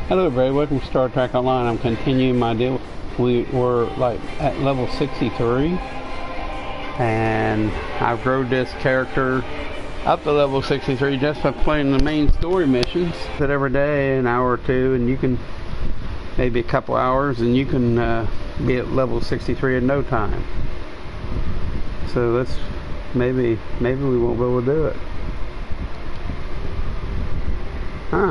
Hello everybody, welcome to Star Trek Online. I'm continuing my deal. We were like at level 63 and I've rode this character up to level 63 just by playing the main story missions. That every day, an hour or two, and you can, maybe a couple hours, and you can be at level 63 in no time. So let's, maybe we won't be able to do it. Huh.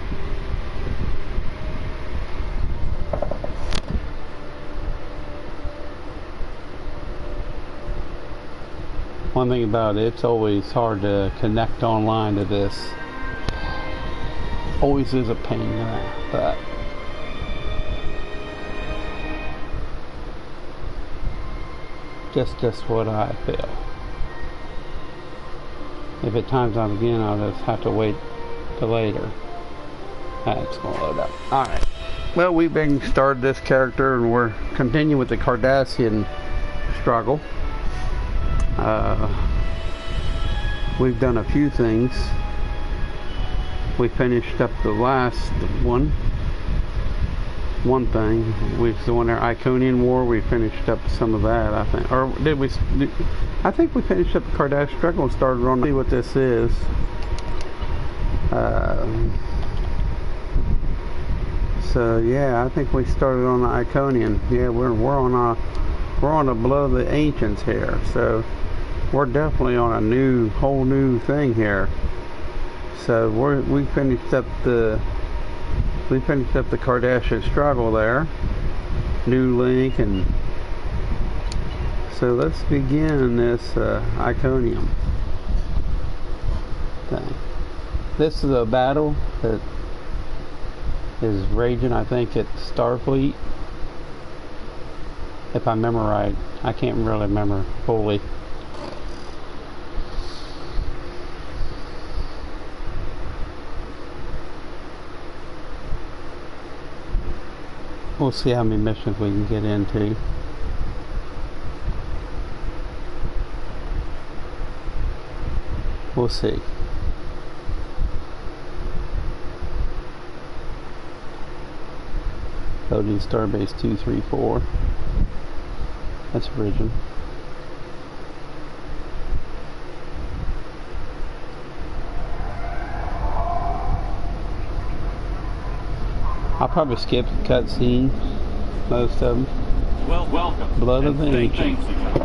One thing about it, it's always hard to connect online to this. Always is a pain in that, but just what I feel. If it times out again, I'll just have to wait till later. That's gonna load up. Alright. Well, we've been started this character and we're continuing with the Cardassian struggle. We've done a few things. We finished up the last one thing, which is the one there, Iconian War. We finished up some of that, I think. Or did we? I think we finished up the Cardassian struggle and started on. See what this is. So yeah, I think we started on the Iconian. Yeah, we're on the Blood of the Ancients here. So we're definitely on a whole new thing here. So we finished up the Cardassian struggle there, new link, and so let's begin this Iconium thing. This is a battle that is raging, I think, at Starfleet, if I remember right. I can't really remember fully. We'll see how many missions we can get into. We'll see. Loading Starbase 234. That's Origin. I'll probably skip the cutscene, most of them. Well, welcome. Blood of the Ancients.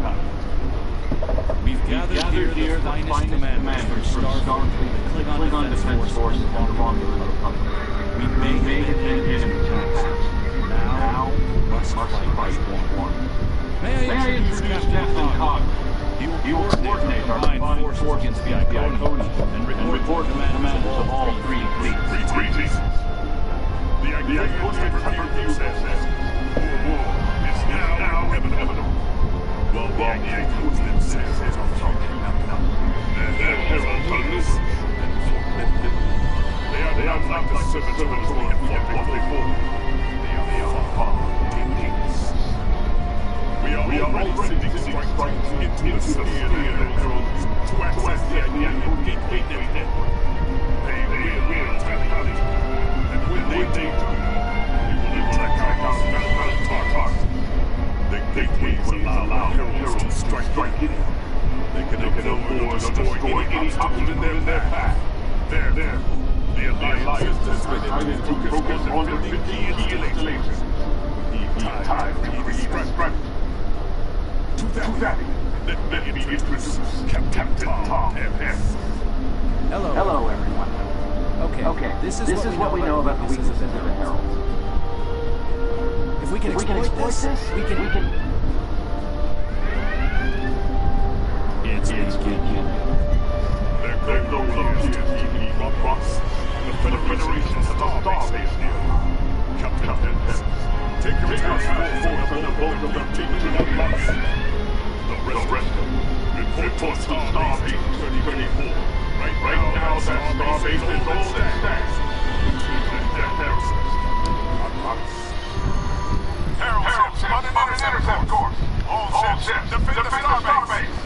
We've gathered here the finest commanders from Starfleet, the Klingon Defense Force, and the Romulan Republic. We've made it in the past. Now, must fight one. May I introduce Captain Cog? He will coordinate our combined forces against the Iconium and report to commanders of all three fleets. The Iconium review says war is now inevitable. Well, the Iconium says it's our their heralds are loose. They are not the servitors we have fought before. They are far dangerous. We are already strikes into the sphere electrodes to access the Iconium gateway network. They will retaliate. And when they do, we will attack our Tartarus. The gateways will allow heralds to strike in. They can open doors to destroy any obstacle in their path. There. The Alliance has decided to focus on the key installations. Time to re-strategy. To that, let me introduce Captain Tom M.S. Hello, everyone. Okay. This is what we know about the weaknesses of the Herald. If we can exploit this, we can. It's begin. Their goal appears to be across the Federation's starbase near. Captain M.S. Take your task force on the boat of the teaching of Lux. The rest report to Starbase 3024. Right now, that Starbase is all that stands between the heresies. Herald ships on an intercept course. All ships defend the Starbase.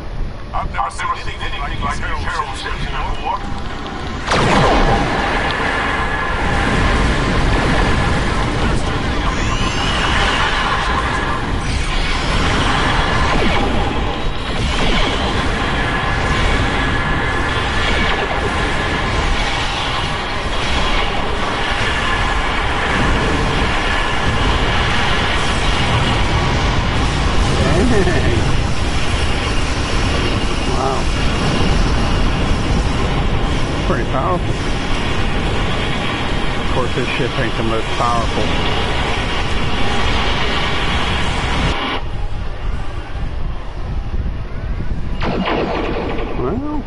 I've never seen anything like Herald ships before. pretty powerful. Of course, this ship ain't the most powerful. Well,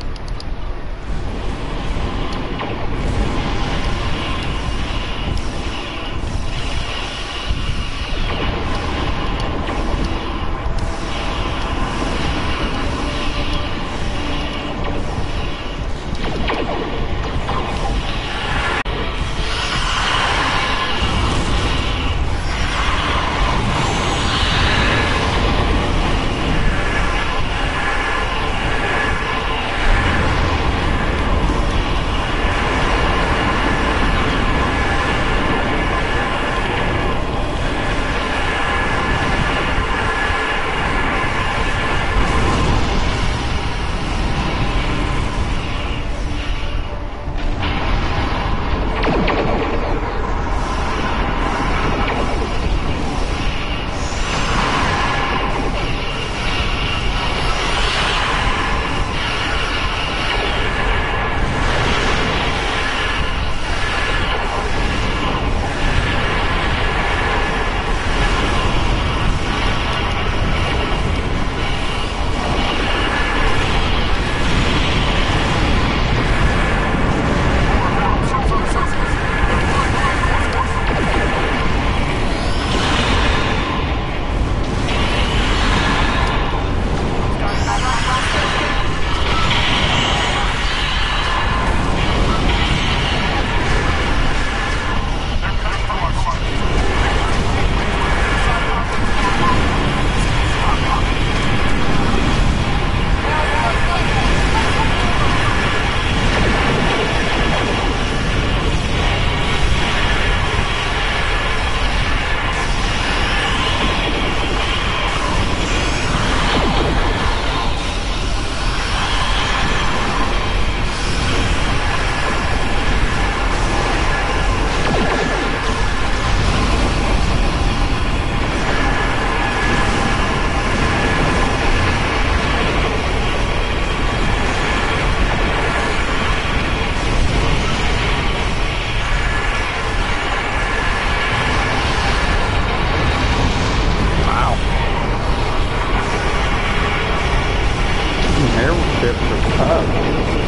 airships are tough.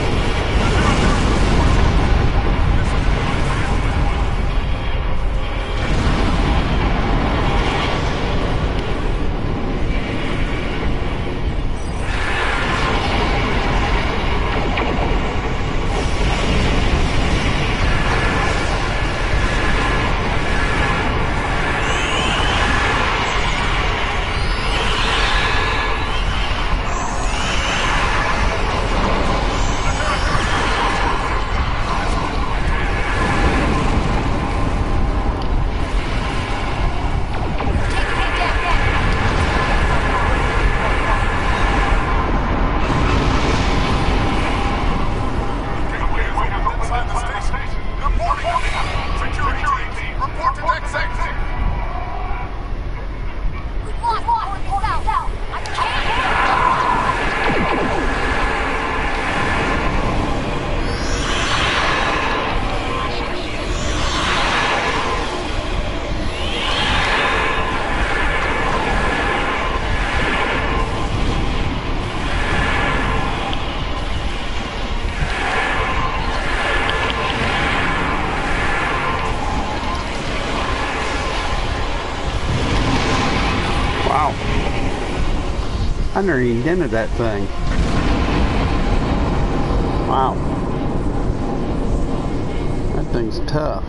Wow. I never even dented that thing. Wow. That thing's tough.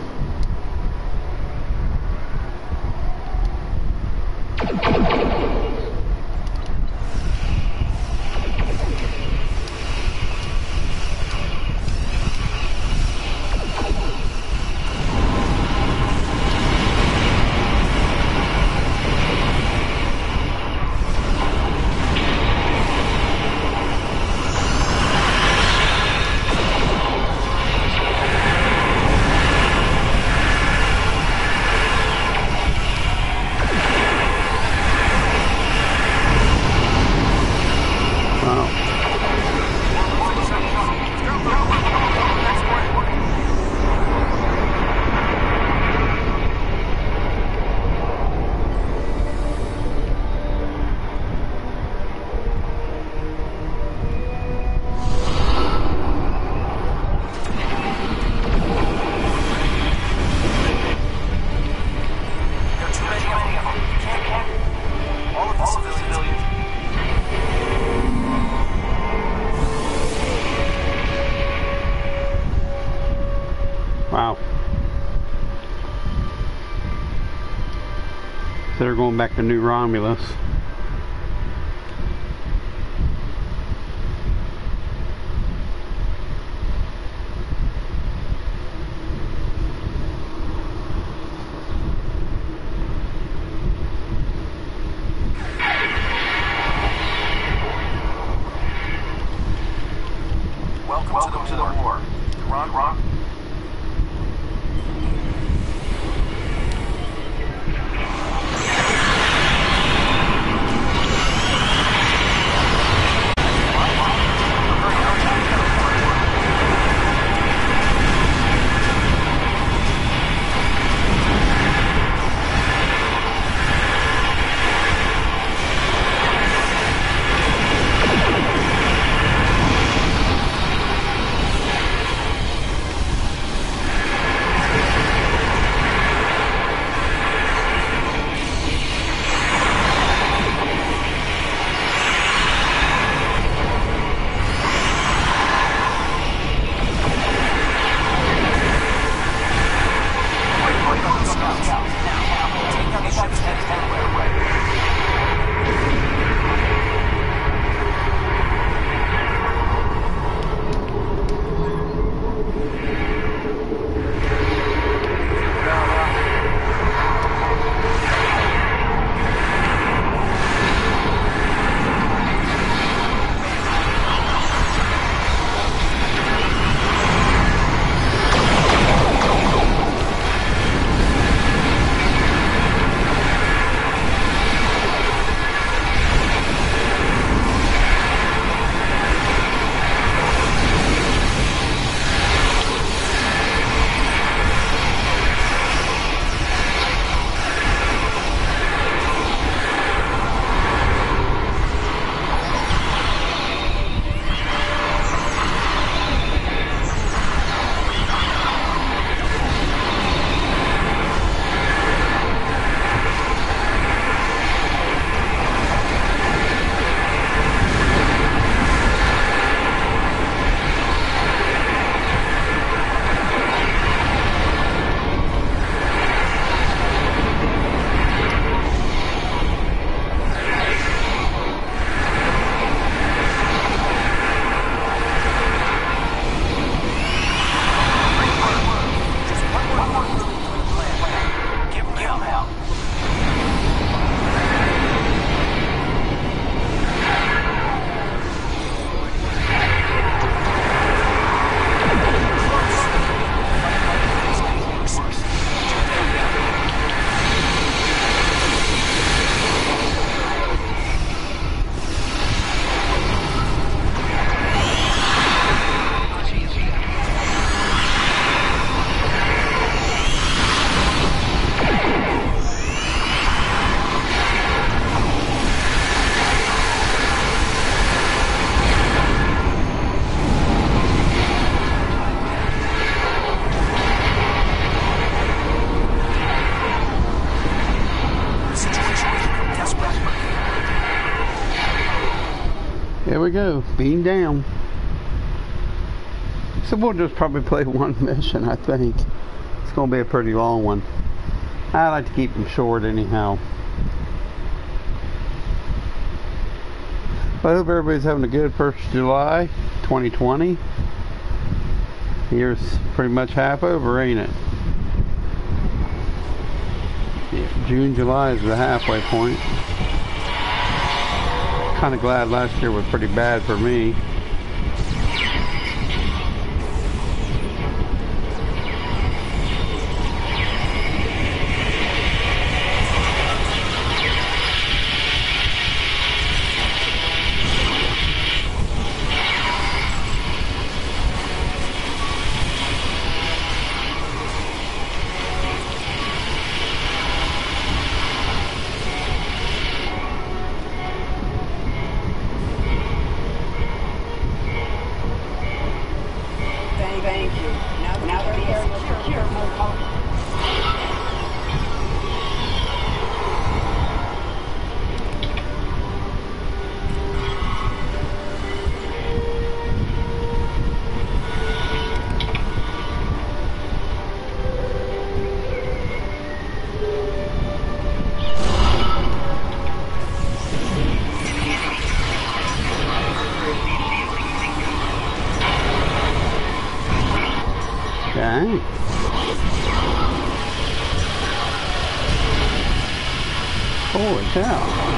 Wow. So they're going back to New Romulus. Welcome to the war. Ron? There we go, beam down. So we'll just probably play one mission, I think. It's going to be a pretty long one. I like to keep them short anyhow. But I hope everybody's having a good 1st of July 2020. Year's pretty much half over, ain't it? Yeah, June, July is the halfway point. Kind of glad last year was pretty bad for me. Thank you. Now that the area is secure, more Dang. Holy cow.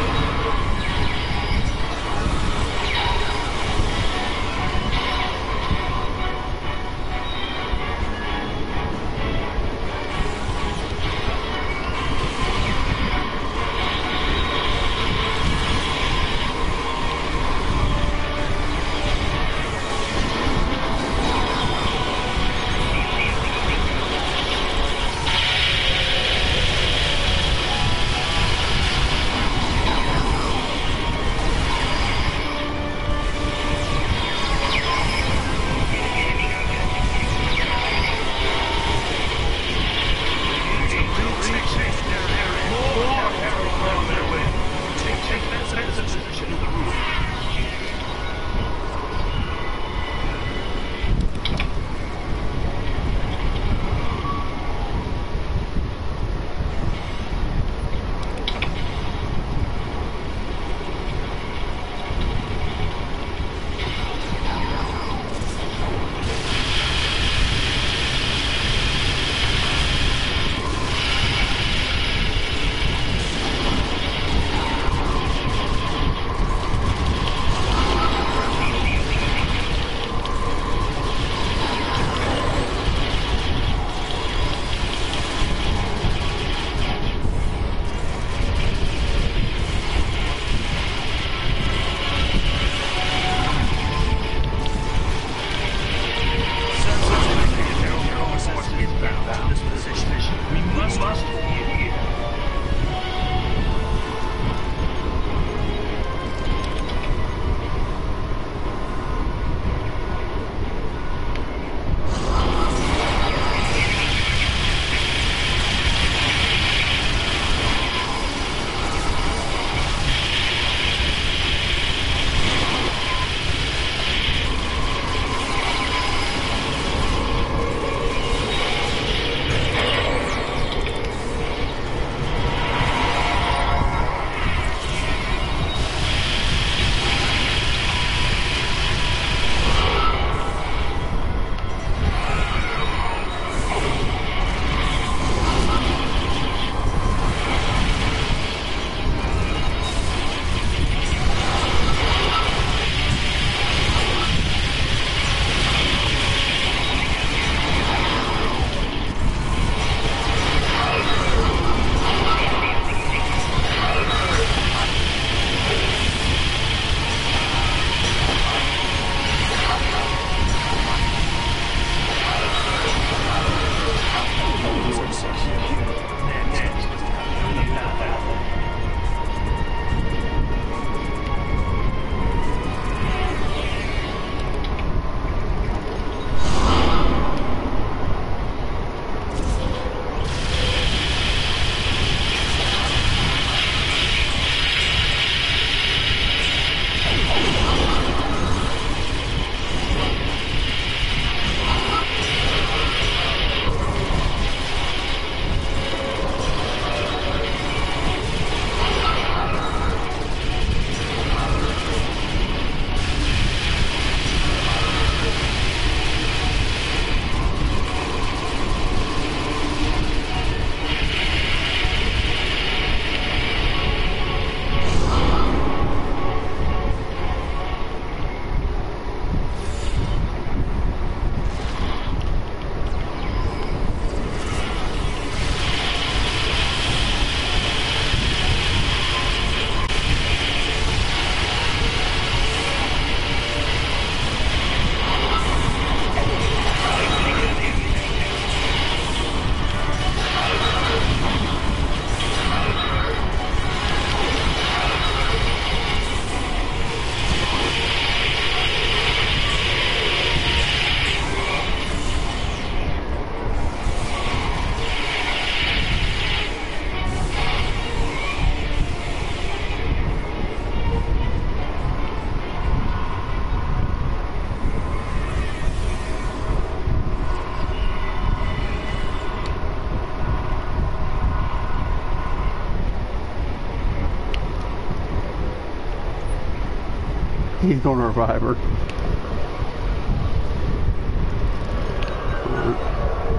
He's gonna revive her.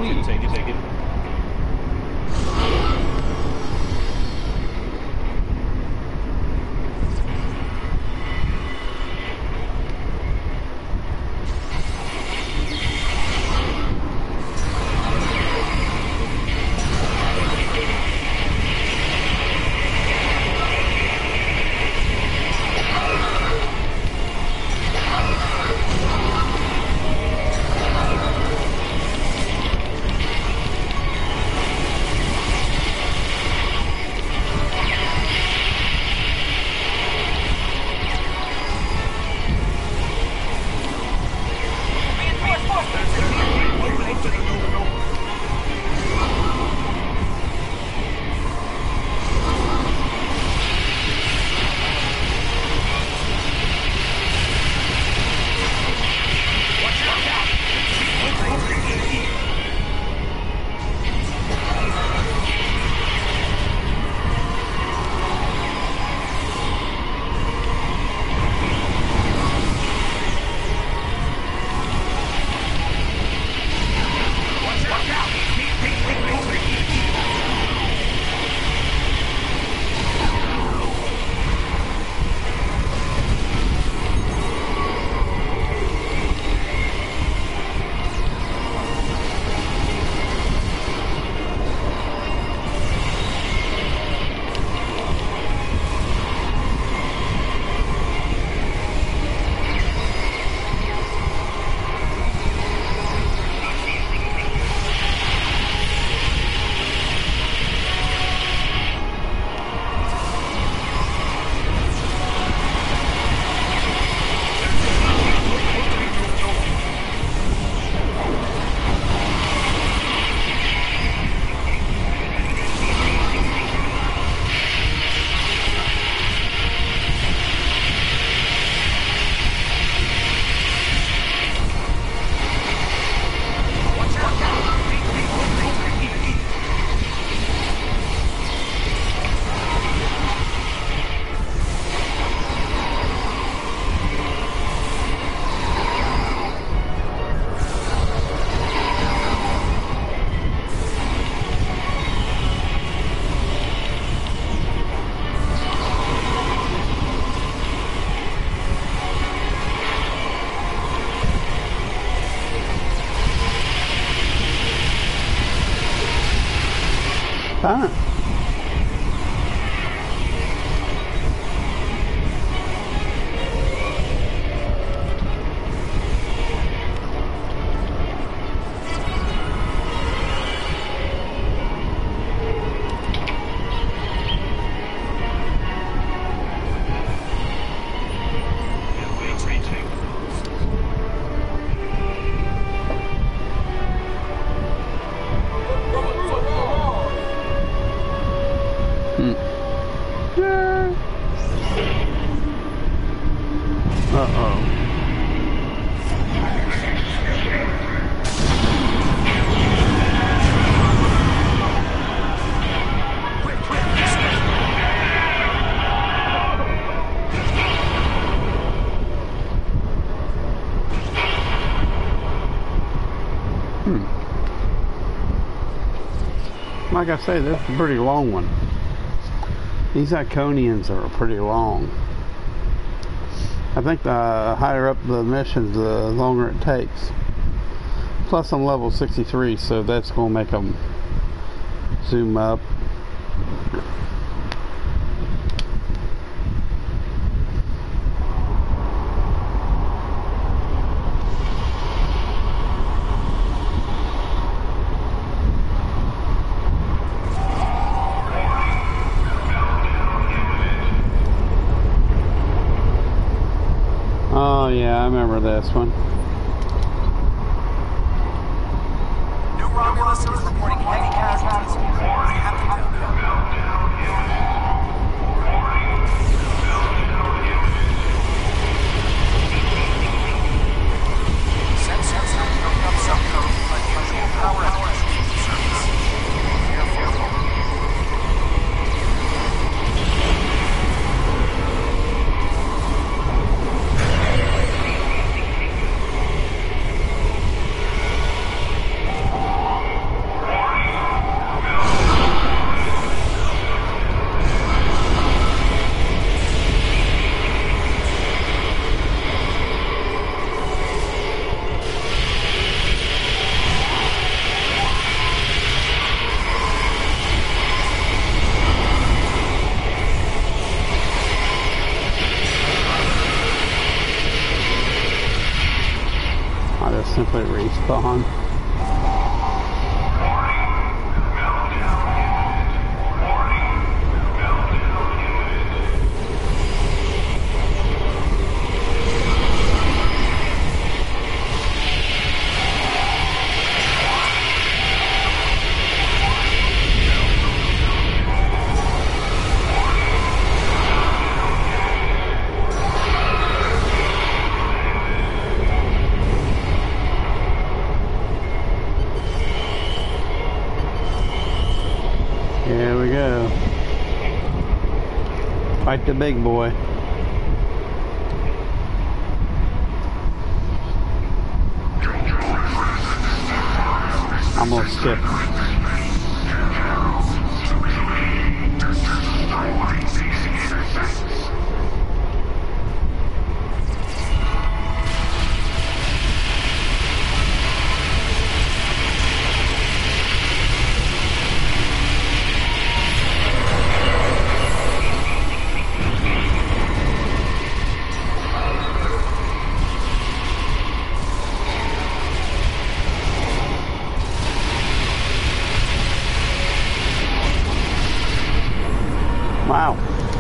lead. Take it. Fine. Uh-oh. Like I say, that's a pretty long one. These Iconians are pretty long. I think the higher up the missions, the longer it takes. Plus I'm level 63, so that's going to make them zoom up. Oh yeah, I remember this one. New Romulus is reporting heavy casualties. I have to tell them. Sensors have picked up some code, but usual power electricity service. Careful. just simply respawn. Here we go. Fight the big boy. I'm gonna skip. Wow.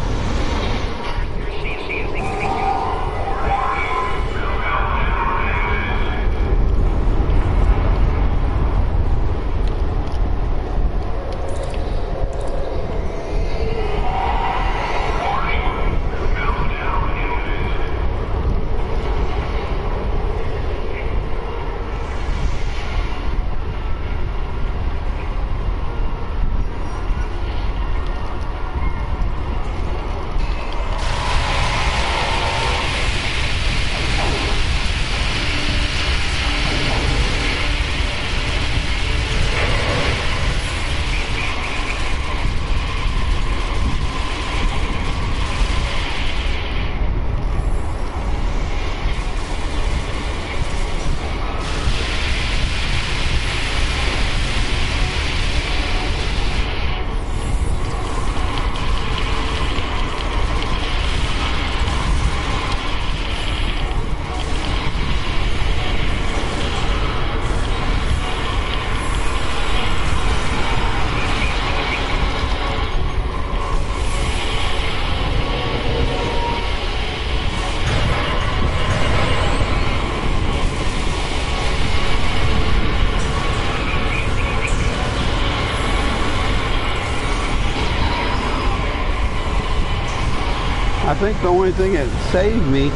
I think the only thing that saved me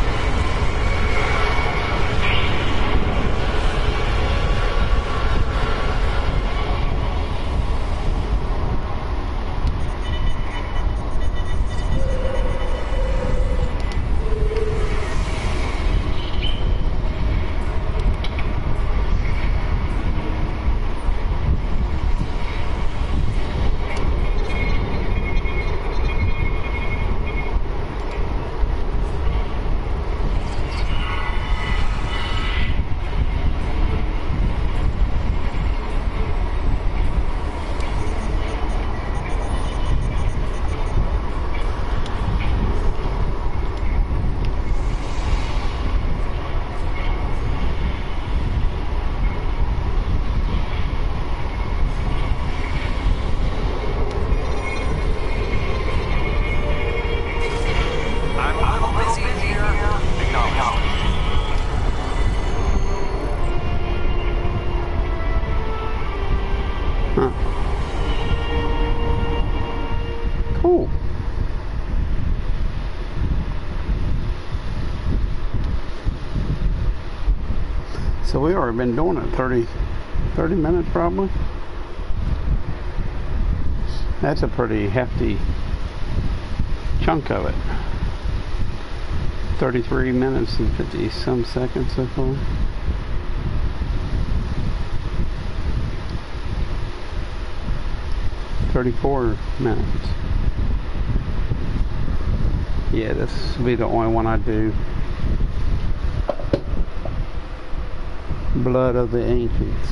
cool. So we already been doing it 30 minutes probably. That's a pretty hefty chunk of it. 33 minutes and 50 some seconds so far. $34 minutes. Yeah, this will be the only one I do. Blood of the Ancients.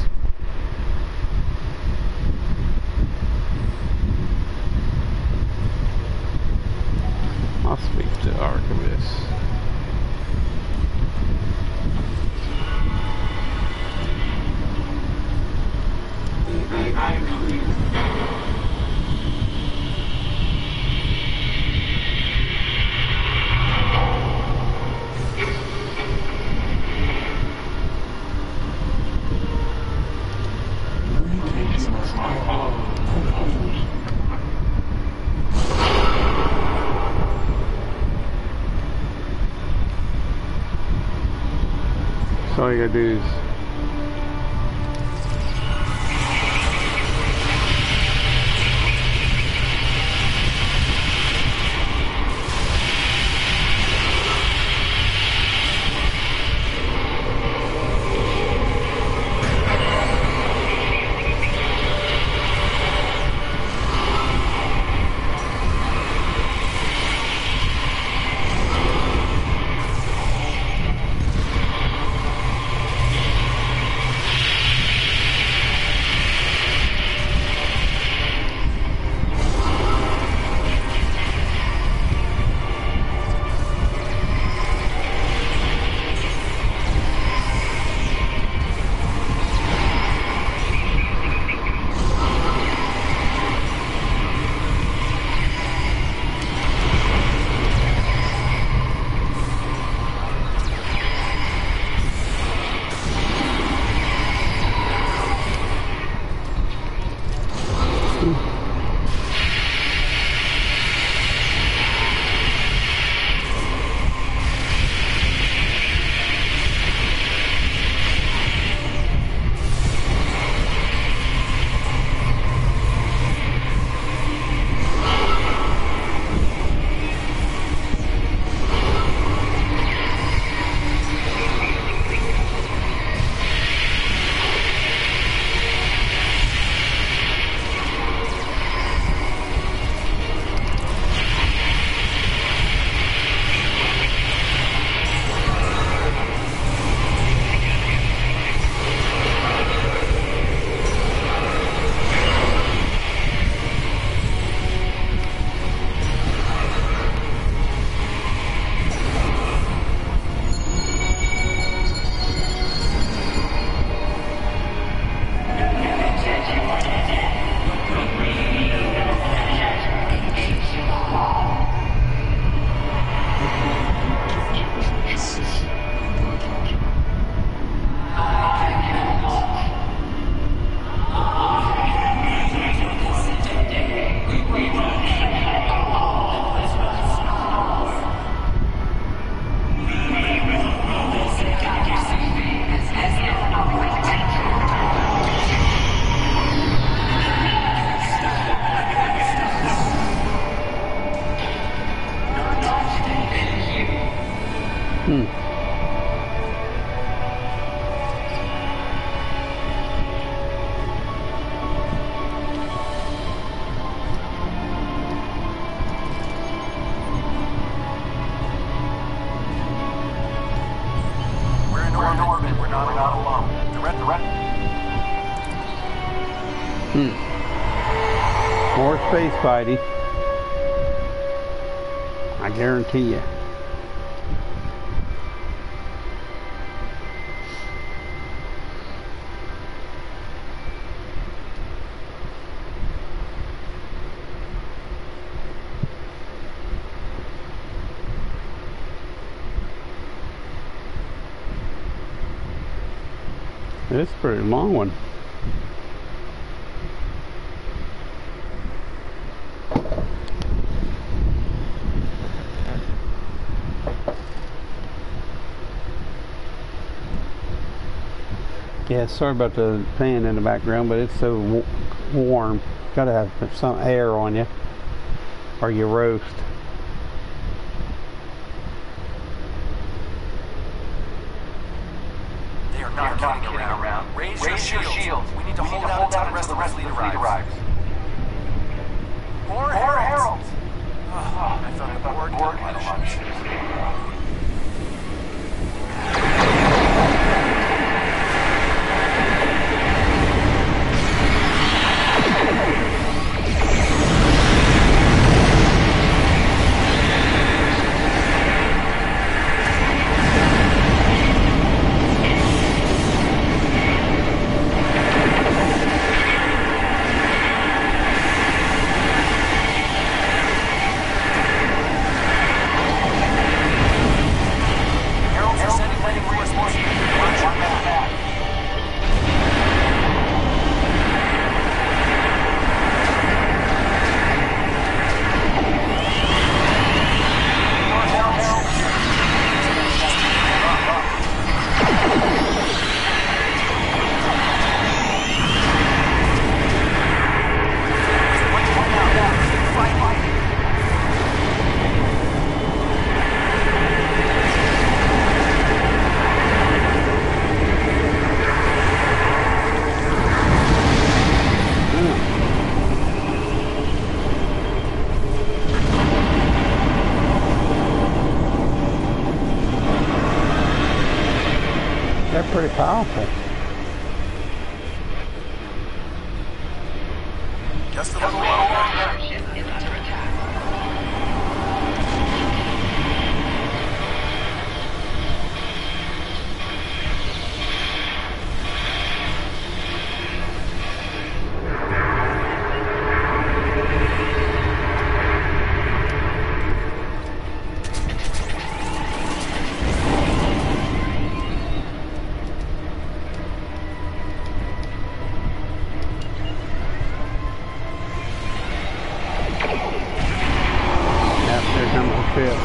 I'll speak to Archivist. So all you gotta do is More space fighting. I guarantee you. It's a pretty long one. Yeah, sorry about the fan in the background, but it's so warm. Gotta have some air on you, or you roast. They are not kidding around. Raise your shields. We need to hold out until the rest of the fleet arrives. More heralds! I thought the board had lunch. Watch powerful. Just a little low. Ship is under attack. Here comes the ship.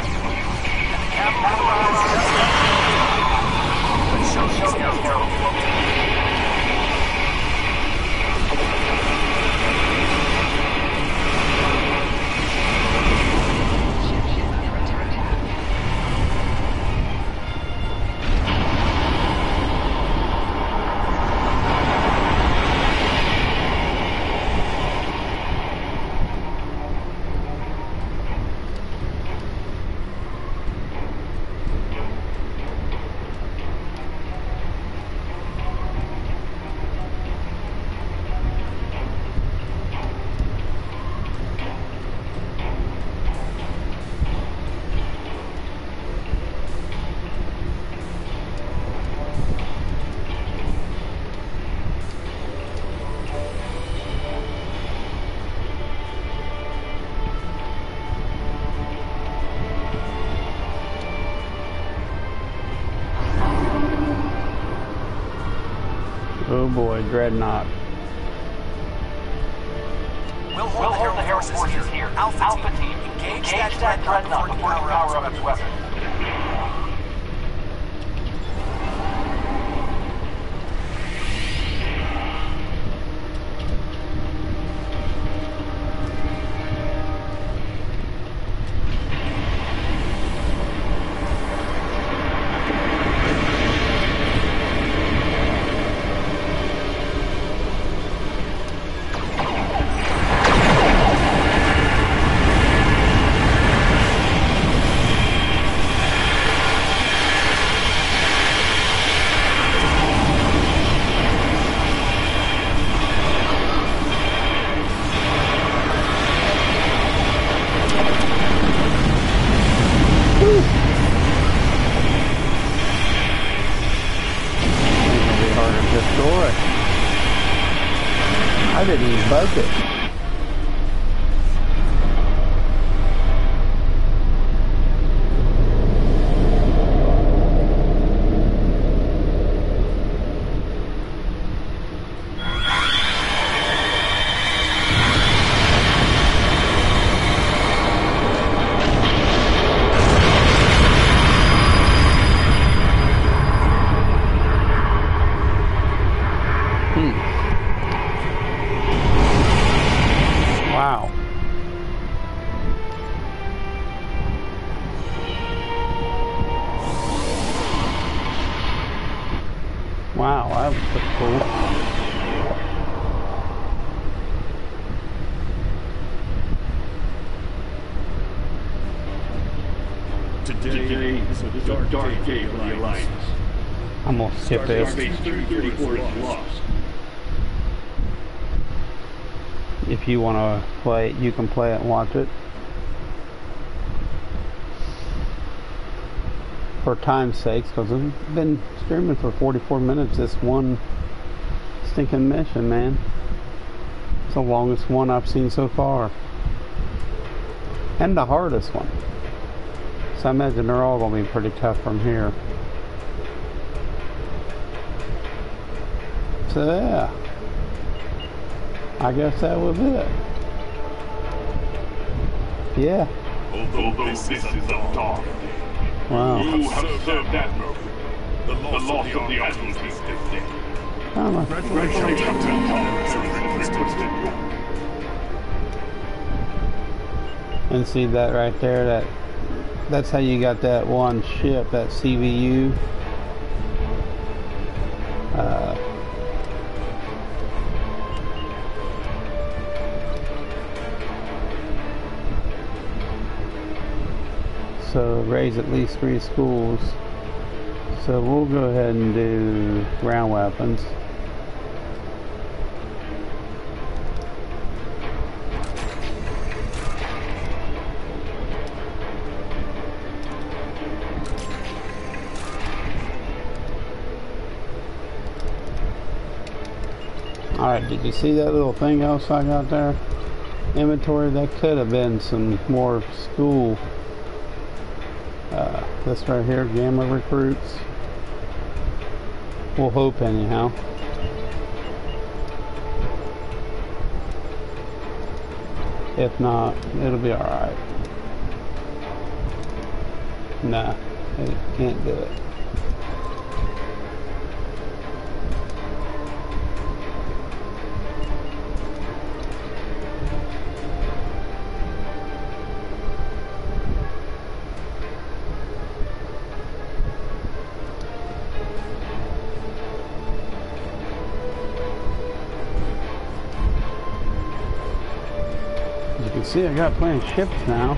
Oh boy, Dreadnought. We'll hold the Air Forces here. Alpha Team, engage that Dreadnought before you power up its weapon. I didn't even bug it. Wow. Wow, that was pretty cool. Today is a dark day for the Alliance. I'm gonna skip this. Starbase 334 is lost. If you want to play it, you can play it and watch it. For time's sake, because I've been streaming for 44 minutes, this one stinking mission, man. It's the longest one I've seen so far. And the hardest one. So I imagine they're all going to be pretty tough from here. So yeah. I guess that was it. Yeah. Although this is a dark day, Wow. you have served Admiral. The loss of the Admiralty is dead. Oh, my. Congratulations, Captain Thomas. And see that right there, that's how you got that one ship, that CVU. So raise at least 3 schools. So we'll go ahead and do ground weapons. Alright, did you see that little thing else I got there? Inventory, that could have been some more school. This right here, Gamma recruits. We'll hope anyhow. If not, it'll be alright. Nah, it can't do it. See, I got plenty of ships now.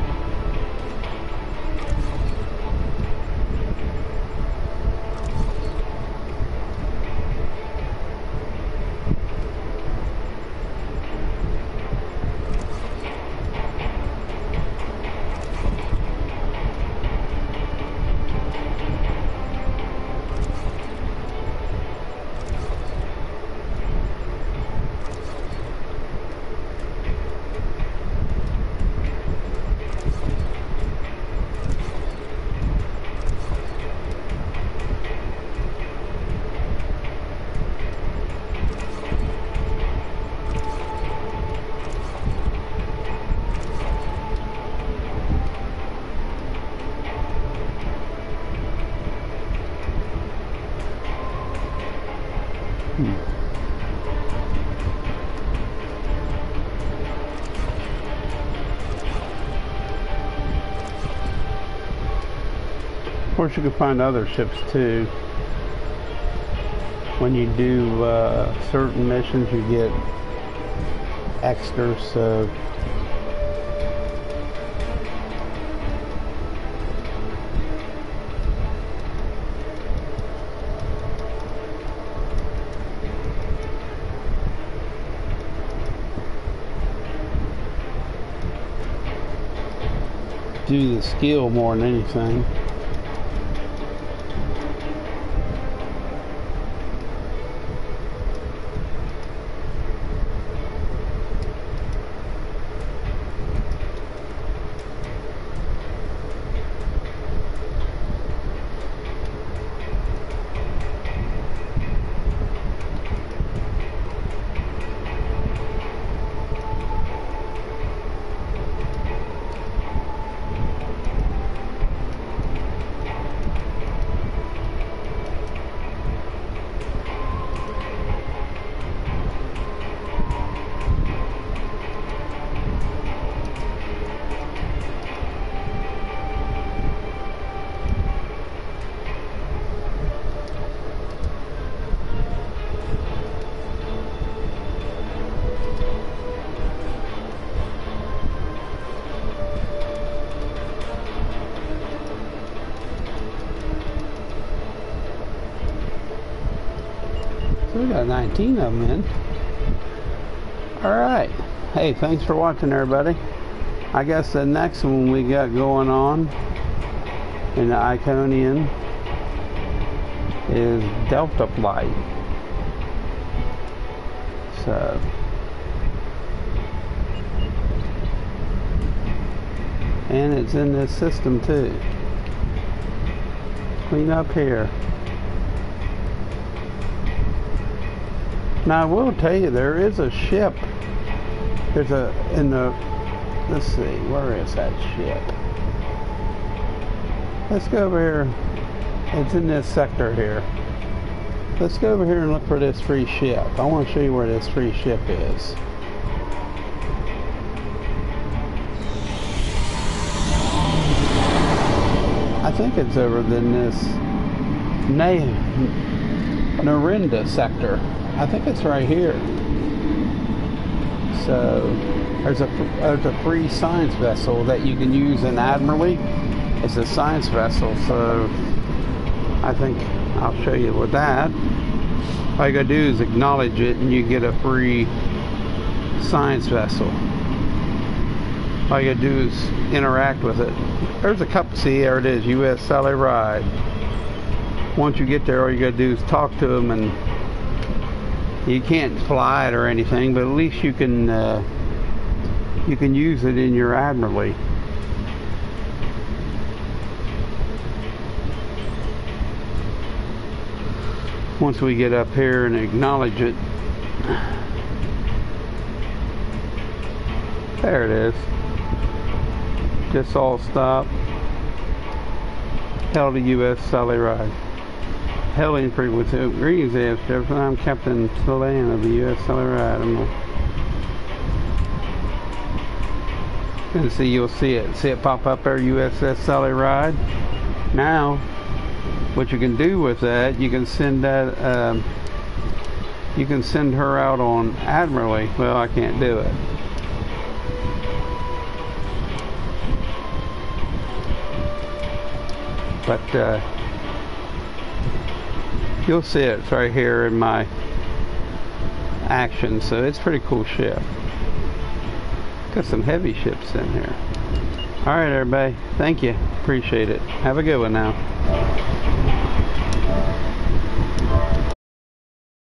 Of course, you can find other ships too. When you do certain missions, you get extras. So do the skill more than anything. We got 19 of them in. Alright. Hey, thanks for watching, everybody. I guess the next one we got going on in the Iconian is Delta Flight. So and it's in this system too. Clean up here. Now I will tell you, there is a ship. There's a, in the, let's see, where is that ship? Let's go over here. It's in this sector here. Let's go over here and look for this free ship. I want to show you where this free ship is. I think it's over in this Narinda sector. I think it's right here. So there's a free science vessel that you can use in Admiralty. It's a science vessel, so I think I'll show you with that. All you gotta do is acknowledge it and you get a free science vessel. All you gotta do is interact with it. There's a couple, see, there it is, U.S. Sally Ride. Once you get there, all you gotta do is talk to them, and you can't fly it or anything, but at least you can use it in your Admiralty. Once we get up here and acknowledge it, there it is. Just all stop. Held to U.S. Sally Ride. Hailing frequency. Greetings, AF. I'm Captain Solan of the U.S. Sally Ride. And see, you'll see it pop up there, USS Sally Ride. Now, what you can do with that, you can send that, you can send her out on Admiralty. Well, I can't do it. But you'll see it right here in my action, so it's a pretty cool ship. Got some heavy ships in here. Alright everybody, thank you, appreciate it. Have a good one now.